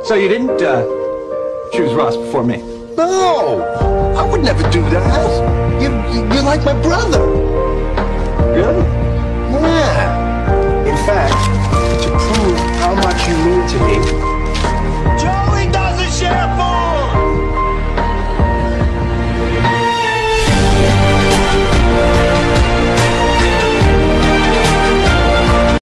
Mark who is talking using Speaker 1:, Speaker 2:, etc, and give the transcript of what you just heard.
Speaker 1: So you didn't, choose Ross before me?
Speaker 2: No, I would never do that. You're like my brother.
Speaker 1: Really?
Speaker 2: Yeah. In fact,